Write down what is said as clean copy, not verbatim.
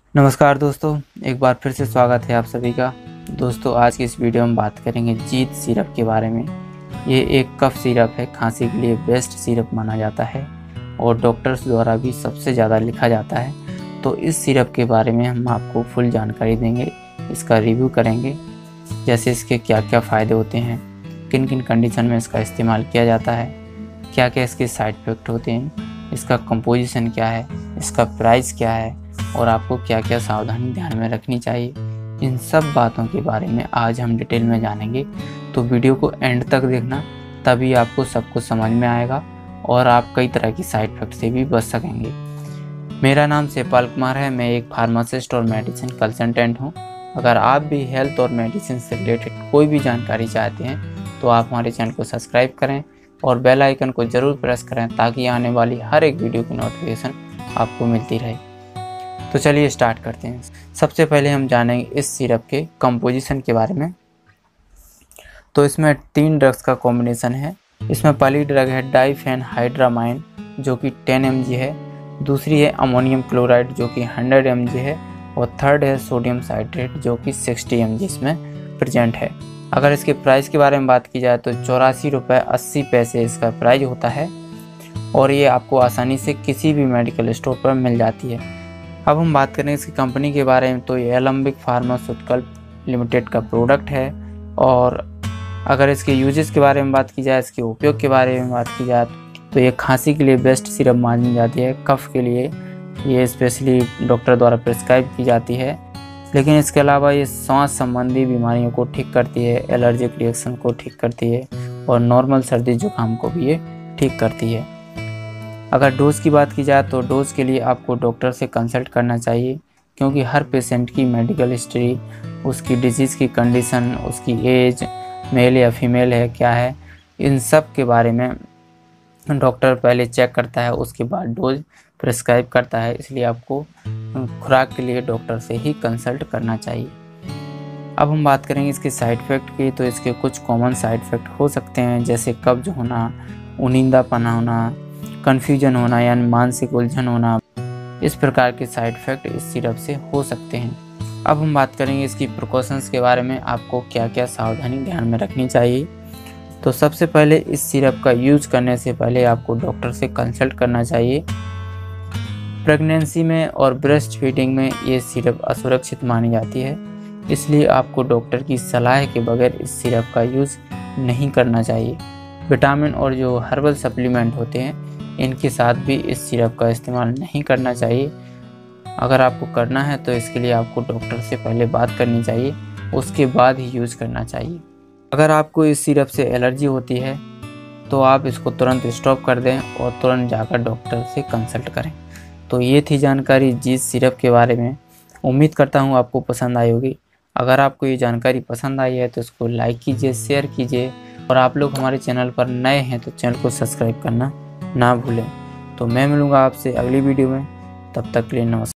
नमस्कार दोस्तों, एक बार फिर से स्वागत है आप सभी का। दोस्तों, आज की इस वीडियो में बात करेंगे जीत सिरप के बारे में। ये एक कफ सिरप है, खांसी के लिए बेस्ट सिरप माना जाता है और डॉक्टर्स द्वारा भी सबसे ज़्यादा लिखा जाता है। तो इस सिरप के बारे में हम आपको फुल जानकारी देंगे, इसका रिव्यू करेंगे, जैसे इसके क्या क्या फ़ायदे होते हैं, किन किन कंडीशन में इसका इस्तेमाल किया जाता है, क्या क्या इसके साइड इफ़ेक्ट होते हैं, इसका कंपोजिशन क्या है, इसका प्राइस क्या है और आपको क्या क्या सावधानी ध्यान में रखनी चाहिए। इन सब बातों के बारे में आज हम डिटेल में जानेंगे। तो वीडियो को एंड तक देखना, तभी आपको सब कुछ समझ में आएगा और आप कई तरह की साइड इफेक्ट से भी बच सकेंगे। मेरा नाम सेपाल कुमार है, मैं एक फार्मासिस्ट और मेडिसिन कंसल्टेंट हूँ। अगर आप भी हेल्थ और मेडिसिन से रिलेटेड कोई भी जानकारी चाहते हैं तो आप हमारे चैनल को सब्सक्राइब करें और बेल आइकन को ज़रूर प्रेस करें ताकि आने वाली हर एक वीडियो की नोटिफिकेशन आपको मिलती रहे। तो चलिए स्टार्ट करते हैं। सबसे पहले हम जानेंगे इस सिरप के कंपोजिशन के बारे में। तो इसमें 3 ड्रग्स का कॉम्बिनेशन है। इसमें पहली ड्रग है डाइफेनहाइड्रामाइन जो कि 10 mg है, दूसरी है अमोनियम क्लोराइड जो कि 100 mg है और थर्ड है सोडियम साइट्रेट जो कि 60 mg इसमें प्रेजेंट है। अगर इसके प्राइस के बारे में बात की जाए तो 84 रुपये 80 पैसे इसका प्राइस होता है और ये आपको आसानी से किसी भी मेडिकल स्टोर पर मिल जाती है। अब हम बात करें इसकी कंपनी के बारे में तो ये एलम्बिक फार्मास्यूटिकल लिमिटेड का प्रोडक्ट है। और अगर इसके यूजेस के बारे में बात की जाए, इसके उपयोग के बारे में बात की जाए तो ये खांसी के लिए बेस्ट सिरप मानी जाती है। कफ के लिए ये स्पेशली डॉक्टर द्वारा प्रिस्क्राइब की जाती है, लेकिन इसके अलावा ये सांस संबंधी बीमारियों को ठीक करती है, एलर्जिक रिएक्शन को ठीक करती है और नॉर्मल सर्दी जुकाम को भी ये ठीक करती है। अगर डोज की बात की जाए तो डोज के लिए आपको डॉक्टर से कंसल्ट करना चाहिए, क्योंकि हर पेशेंट की मेडिकल हिस्ट्री, उसकी डिजीज़ की कंडीशन, उसकी एज, मेल या फीमेल है क्या है, इन सब के बारे में डॉक्टर पहले चेक करता है, उसके बाद डोज प्रिस्क्राइब करता है। इसलिए आपको खुराक के लिए डॉक्टर से ही कंसल्ट करना चाहिए। अब हम बात करेंगे इसके साइड इफ़ेक्ट की। तो इसके कुछ कॉमन साइड इफ़ेक्ट हो सकते हैं, जैसे कब्ज होना, उनींदापन होना, कन्फ्यूजन होना यानी मानसिक उलझन होना। इस प्रकार के साइड इफ़ेक्ट इस सिरप से हो सकते हैं। अब हम बात करेंगे इसकी प्रिकॉशंस के बारे में, आपको क्या क्या सावधानी ध्यान में रखनी चाहिए। तो सबसे पहले इस सिरप का यूज़ करने से पहले आपको डॉक्टर से कंसल्ट करना चाहिए। प्रेगनेंसी में और ब्रेस्ट फीडिंग में ये सिरप असुरक्षित मानी जाती है, इसलिए आपको डॉक्टर की सलाह के बगैर इस सिरप का यूज़ नहीं करना चाहिए। विटामिन और जो हर्बल सप्लीमेंट होते हैं इनके साथ भी इस सिरप का इस्तेमाल नहीं करना चाहिए। अगर आपको करना है तो इसके लिए आपको डॉक्टर से पहले बात करनी चाहिए, उसके बाद ही यूज़ करना चाहिए। अगर आपको इस सिरप से एलर्जी होती है तो आप इसको तुरंत स्टॉप कर दें और तुरंत जाकर डॉक्टर से कंसल्ट करें। तो ये थी जानकारी जीत सिरप के बारे में। उम्मीद करता हूँ आपको पसंद आई होगी। अगर आपको ये जानकारी पसंद आई है तो इसको लाइक कीजिए, शेयर कीजिए और आप लोग हमारे चैनल पर नए हैं तो चैनल को सब्सक्राइब करना ना भूलें। तो मैं मिलूँगा आपसे अगली वीडियो में, तब तक के लिए नमस्कार।